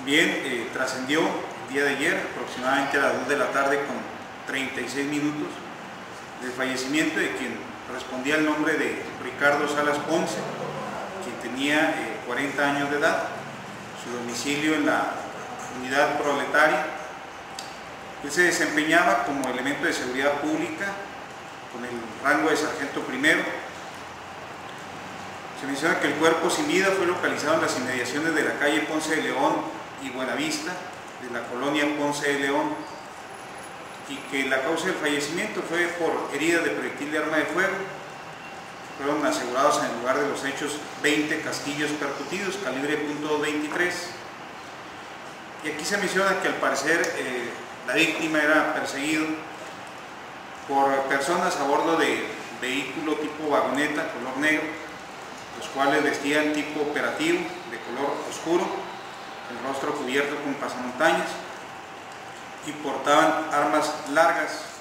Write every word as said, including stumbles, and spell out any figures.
También eh, trascendió el día de ayer, aproximadamente a las dos de la tarde con treinta y seis minutos, del fallecimiento de quien respondía el nombre de Ricardo Salas Ponce, quien tenía eh, cuarenta años de edad, su domicilio en la unidad proletaria. Él se desempeñaba como elemento de seguridad pública con el rango de sargento primero. Se menciona que el cuerpo sin vida fue localizado en las inmediaciones de la calle Ponce de León y Buenavista, de la colonia Ponce de León, y que la causa del fallecimiento fue por heridas de proyectil de arma de fuego. Fueron asegurados en el lugar de los hechos veinte casquillos percutidos, calibre punto veintitrés. Y aquí se menciona que al parecer eh, la víctima era perseguido por personas a bordo de vehículo tipo vagoneta, color negro, los cuales vestían tipo operativo, de color oscuro, el rostro cubierto con pasamontañas y portaban armas largas